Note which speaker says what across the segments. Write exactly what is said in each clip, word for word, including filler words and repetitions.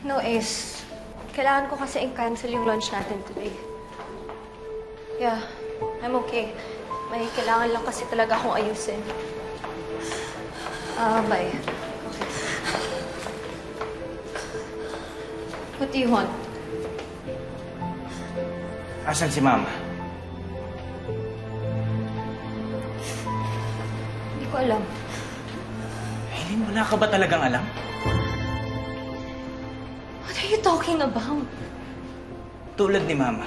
Speaker 1: No, Ace. Kailangan ko kasi i-cancel yung lunch natin today. Yeah, I'm okay. May kailangan lang kasi talaga akong ayusin. Ah, uh, bye. Okay. What do you want?
Speaker 2: Asan si Mama?
Speaker 1: Hindi ko alam.
Speaker 2: Aileen, wala ka ba talagang alam?
Speaker 1: What are you talking about?
Speaker 2: Tulad ni Mama.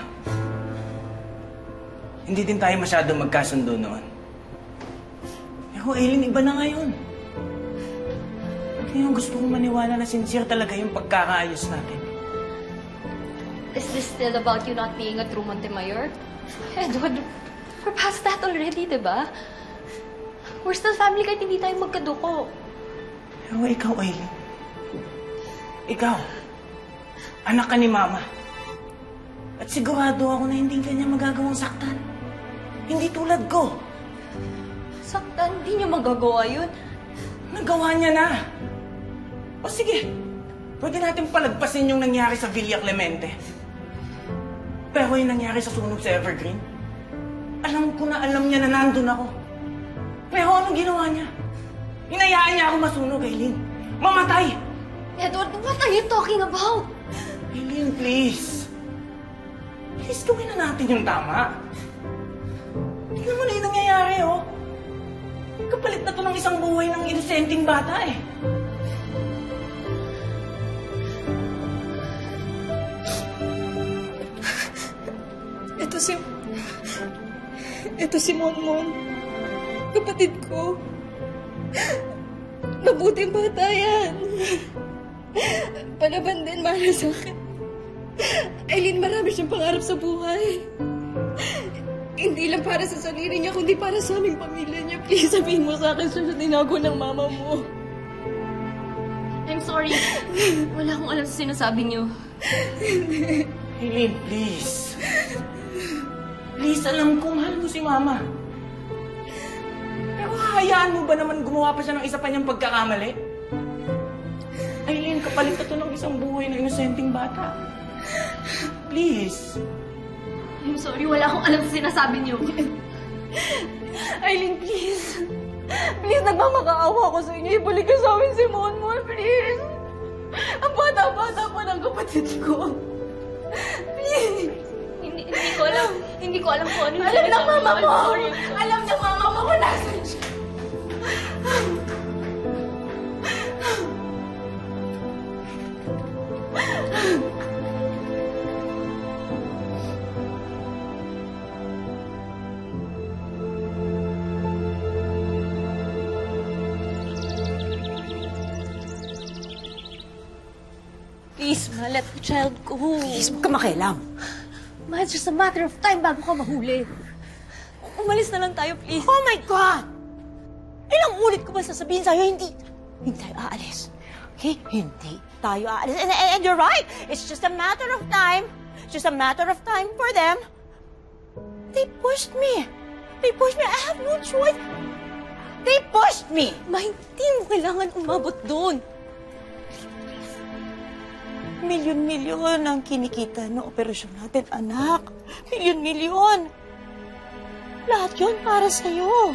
Speaker 2: Hindi din tayo masyado magkasundo noon. Pero Aileen, iba na ngayon. Ngayon gusto kong maniwala na sincere talaga yung pagkakaayos natin.
Speaker 1: Is this still about you not being a true Montemayor? Edward, we're past that already, diba? We're still family kahit hindi tayo magkaduko.
Speaker 2: Pero ikaw, Aileen. Ikaw. Anak ka ni Mama. At sigurado ako na hindi kanya magagawang saktan. Hindi tulad ko.
Speaker 1: Saktan? Hindi niya magagawa yun.
Speaker 2: Nagawa niya na. O sige, pwede natin palagpasin yung nangyari sa Villa Clemente. Pero yung nangyari sa sunog sa Evergreen, alam ko na alam niya na nandun ako. Pero anong ginawa niya? Hinayaan niya ako masunog, Aileen. Mamatay!
Speaker 1: Edward, what are you talking about?
Speaker 2: Aileen, please. Please, gawin na natin yung tama. Tingnan mo na yung nangyayari, oh. Kapalit na to ng isang buhay ng inosenteng bata, eh.
Speaker 3: Ito si... Ito si Monmon. Kapatid ko. Mabuting bata yan. Palaban din para sa akin. Aileen, marami siyang pangarap sa buhay. Hindi lang para sa sarili niya, kundi para sa aming pamilya niya. Please, sabihin mo sa akin siya sa tinago ng mama mo.
Speaker 1: I'm sorry. Wala akong alam sa sinasabi niyo.
Speaker 2: Aileen, please. Please, alam ko mahal mo si Mama. Pero hahayaan mo ba naman gumawa pa siya ng isa pa niyang pagkakamali? Aileen, kapalit na to ng isang buhay na inosenteng bata. Please.
Speaker 1: I'm sorry, wala akong alam sa sinasabi niyo.
Speaker 3: Aileen, please. Please, nagmamakaawa ko sa inyo. Ibalik ka sa amin si Monmon, please. Ang bata-bata pa ng kapatid ko. Please.
Speaker 1: Hindi, hindi ko alam. Hindi ko alam kung ano yung
Speaker 3: Alam ng mama mo.
Speaker 1: Sorry.
Speaker 3: Alam ng mama mo kung nasan siya.
Speaker 1: Please, ma, let the child go.
Speaker 4: Please, huwag ka makialam.
Speaker 1: Ma, it's just a matter of time bago ka mahuli. Umalis na lang tayo, please.
Speaker 4: Oh my God! Ilang ulit ko ba sasabihin sa'yo, hindi, hindi tayo aalis. Okay? Hindi tayo aalis. And, and, and you're right. It's just a matter of time. Just a matter of time for them. They pushed me. They pushed me. I have no choice. They pushed me.
Speaker 1: Ma, hindi mo kailangan umabot doon.
Speaker 4: Milyon-milyon ang kinikita ng operasyon natin, anak. Milyon-milyon. Lahat yun para sa'yo.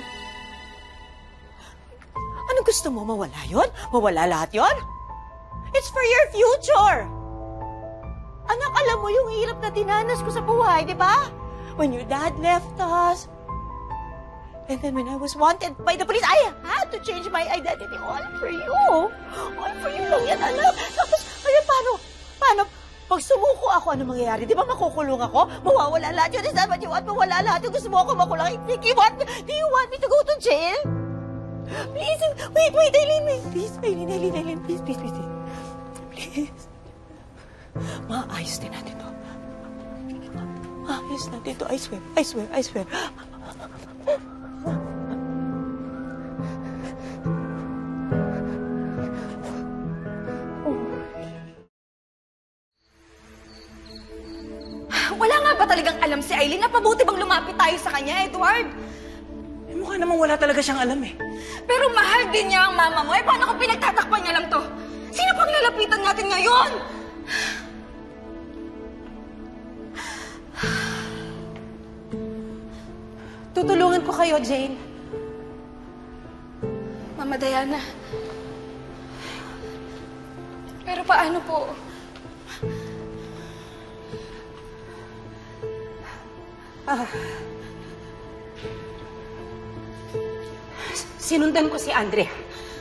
Speaker 4: Ano gusto mo? Mawala yun? Mawala lahat yun? It's for your future. Anak, alam mo yung hirap na dinanas ko sa buhay, di ba? When your dad left us. And then when I was wanted by the police, I had to change my identity. All for you. All for you lang yan, anak. Tapos, kaya paano? Paano? Pag sumuko ako, ano mangyayari? Di ba makukulong ako? Mawawala lahat yun. Is that what you want? Mawala lahat yung gusto mo ako makulong. Do you want me, do you want me to go to jail? Please, wait, wait, Aileen, wait. Please, Aileen, Aileen, Aileen, please, please, please. Please. Maayos din natin to. Maayos natin to. I swear, I swear, I swear.
Speaker 3: Wala nga ba talagang alam si Aileen? Napabuti bang lumapit tayo sa kanya, Edward?
Speaker 2: Eh, mukha namang wala talaga siyang alam eh.
Speaker 3: Pero mahal din niya ang mama mo. Eh, paano kung pinagtatakpan niya lang to? Sino pang lalapitan natin ngayon?
Speaker 4: Tutulungan ko kayo, Jane.
Speaker 3: Mama Diana. Pero paano po?
Speaker 4: Ah. Sinundan ko si Andrea.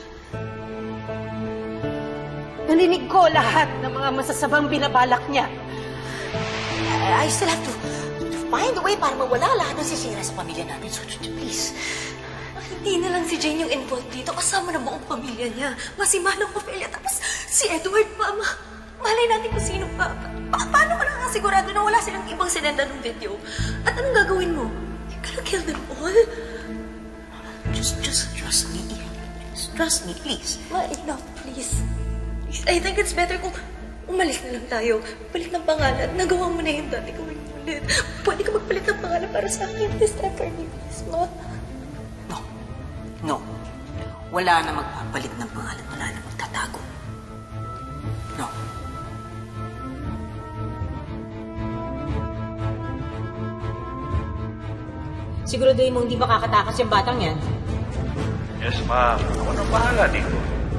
Speaker 4: Narinig ko lahat ng mga masasamang binabalak niya. I still have to, to find a way para mawala lahat ng sisira sa pamilya natin. So, please.
Speaker 3: Hindi na lang si Jane yung involved dito. Kasama na buong pamilya niya. Masimanang Ophelia. Tapos si Edward, Mama. Malay natin kung sino pa. Pa paano ka nakasigurado na wala silang ibang sinenda ng video? At anong gagawin mo? You're gonna kill them all?
Speaker 4: Just, just trust me. Just trust me, please.
Speaker 3: Ma, enough, please. Please, I think it's better kung umalis na lang tayo. Palit ng pangalan. Nagawa mo na yung dati gawin mo ulit. Pwede ka magpalit ng pangalan para sa akin. This time for me, please, Ma.
Speaker 4: No. No. Wala na magpapalit ng pangalan. Wala na magtatago. No. Siguraduhin mo hindi makakatakas yung batang yan.
Speaker 5: Yes, ma'am. Ako nang bahala dito.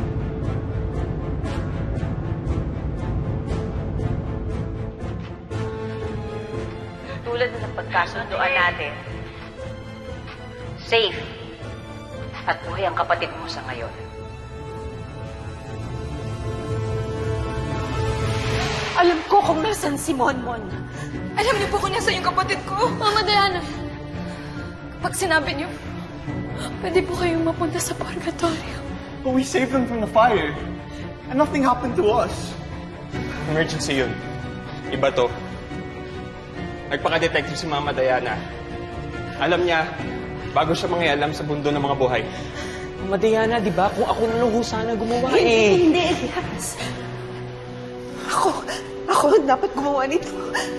Speaker 4: Tulad na ng pagkasunduan natin, safe at buhay ang kapatid mo sa ngayon. Alam ko kung nasan si Monmon.
Speaker 3: Alam niyo po kung nasa yung kapatid ko. Mama Diana, kapag sinabi niyo, pwede po kayong mapunta sa purgatorio.
Speaker 6: But we saved them from the fire. And nothing happened to us.
Speaker 7: Emergency yun. Iba to. Nagpaka-detective si Mama Diana. Alam niya, bago siya mangialam sa bundo ng mga buhay. Mama Diana, di ba? Kung ako na lang ho sana gumawa eh.
Speaker 4: Hindi, Elias. Ako, ako ang dapat gumawa nito.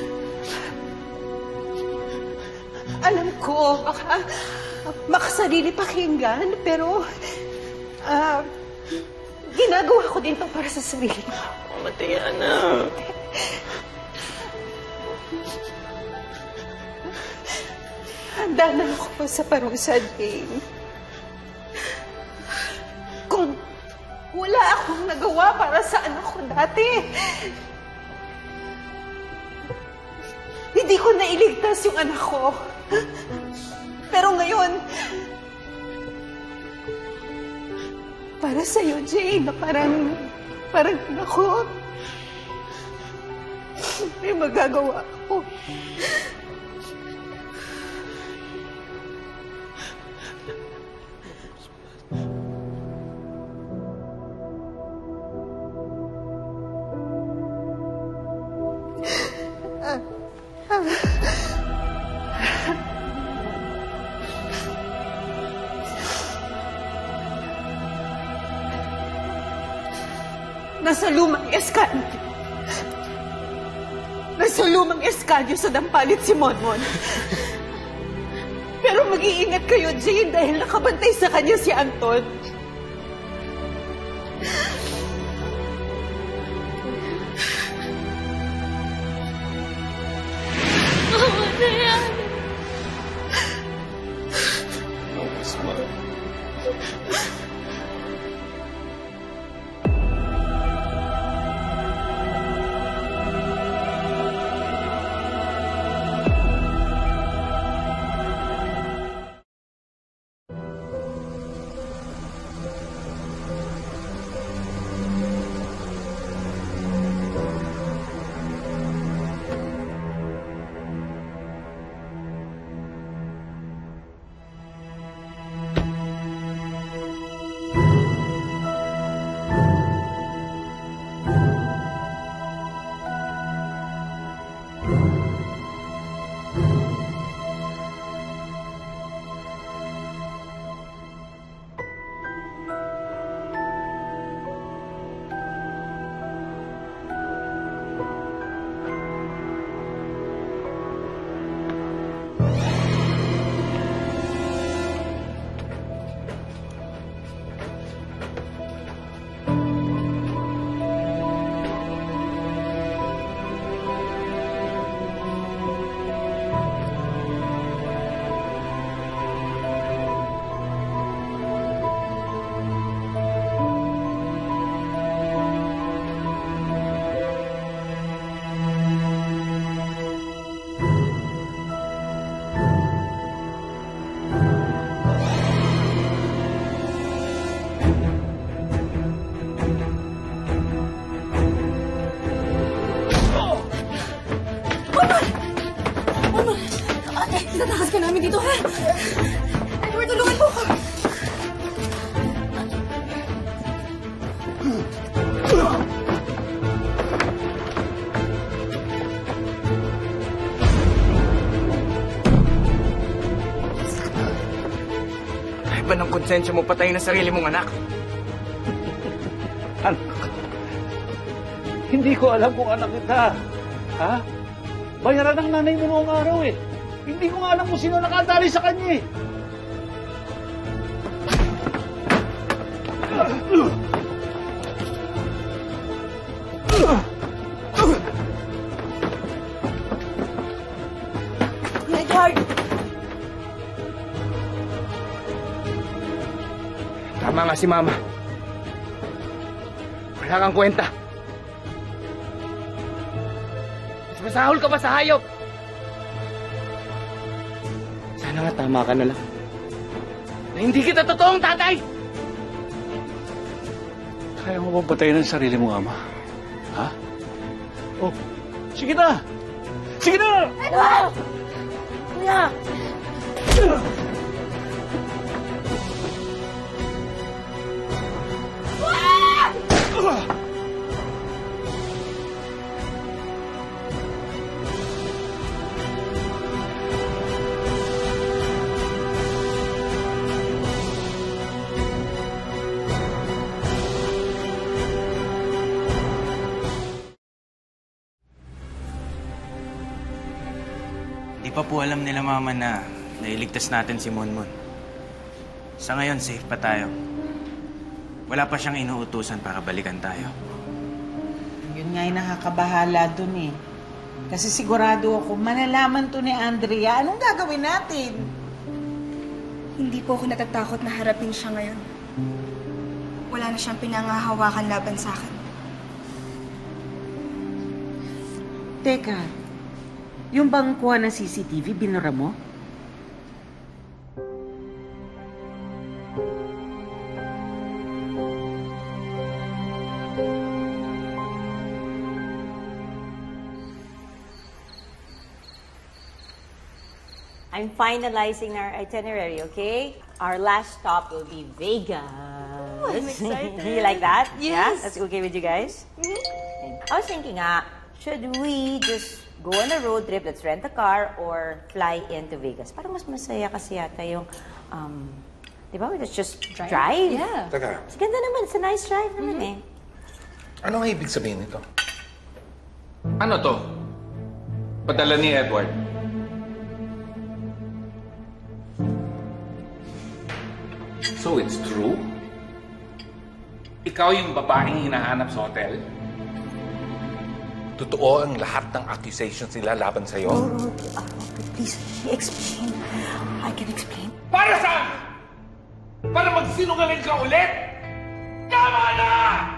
Speaker 4: Alam ko, baka makasarili pakinggan, pero ah, ginagawa ko din to para sa sarili.
Speaker 7: Mama Diana.
Speaker 4: Handa na ako sa parusa, Jane. Kung wala akong nagawa para sa anak ko dati, hindi ko nailigtas yung anak ko. Pero ngayon, para sa'yo, Jane, na parang, parang ako, may magagawa ako. Nasa lumang eskalyo. Nasa lumang eskalyo sa dampalit si Monmon. Pero mag-iingat kayo, Jane, dahil nakabantay sa kanya si Anton.
Speaker 3: Mama Diana.
Speaker 2: Kaya ba ng konsensya mo patayin ang sarili mong anak?
Speaker 8: Anak. Hindi ko alam kung anak kita. Ha? Bayaran ng nanay mo noong araw eh. Hindi ko nga alam kung sino nakadali sa kanya eh.
Speaker 4: Edward!
Speaker 2: Tama nga si Mama. Wala kang kwenta. Mas masahol ka pa sa hayop.
Speaker 7: Sana nga tama ka na lang.
Speaker 2: Na hindi kita totoong tatay.
Speaker 8: Kaya mo bang patayin ang sarili mong ama? Ha? Oh, sige na! Sige na!
Speaker 4: Edward! Kuya!
Speaker 2: Di pa po alam nila Mama na nailigtas natin si Monmon. Sa ngayon, safe pa tayo. Wala pa siyang inuutusan para balikan tayo.
Speaker 9: Yun nga yung nakakabahala dun eh. Kasi sigurado ako, manalaman to ni Andrea. Anong gagawin natin?
Speaker 3: Hindi po ako natatakot na harapin siya ngayon. Wala na siyang pinangahawakan laban sa akin.
Speaker 9: Teka, yung bang kuha ng C C T V, binura mo?
Speaker 4: I'm finalizing our itinerary, okay? Our last stop will be Vegas.
Speaker 3: Oh, I'm excited.
Speaker 4: Do you like that?
Speaker 3: Yes.
Speaker 4: Yeah? That's okay with you guys? Mm-hmm. I was thinking, ah, should we just go on a road trip, let's rent a car, or fly into Vegas? Parang mas masaya kasi yata yung, um, di ba? Let's just drive. drive.
Speaker 3: Yeah.
Speaker 10: Teka,
Speaker 4: Mas ganda naman. It's a nice drive naman eh.
Speaker 10: ano ang ibig sabihin nito?
Speaker 7: Ano to? Padala ni Edward.
Speaker 5: So it's true? Ikaw yung babaeng hinahanap sa hotel?
Speaker 10: Totoo ang lahat ng accusations nila laban sa'yo?
Speaker 4: Oh, oh, oh, please, explain. I can explain.
Speaker 5: Para saan? Para magsinungaling ka ulit? Tama na!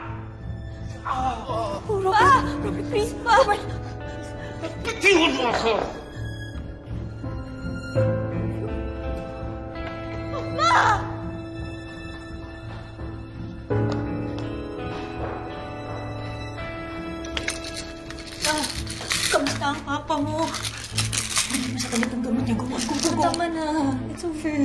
Speaker 4: Oh, Robert, Robert, please, Robert.
Speaker 5: Bitiwan mo ako!
Speaker 4: Kamusta ang papa mo? Hindi mo sa kalitang gamot niya. Go, go, go, go.
Speaker 3: Tama na. It's over.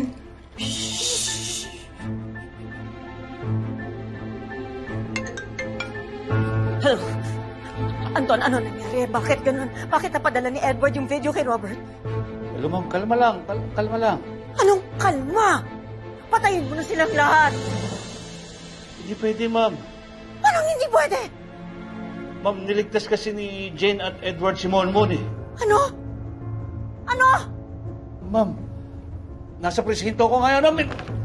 Speaker 4: Hello? Anton, ano nangyari? Bakit ganun? Bakit napadala ni Edward yung video kay Robert?
Speaker 8: Hello, ma'am. Kalma lang. Kal kalma lang.
Speaker 4: Anong kalma? Patayin mo na silang lahat.
Speaker 8: Hindi pwede, ma'am.
Speaker 4: Anong hindi pwede?
Speaker 8: Ma'am, niligtas kasi ni Jane at Edward si Monmon eh.
Speaker 4: Ano? Ano?
Speaker 8: Ma'am, nasa presinto ko ngayon. Ma'am,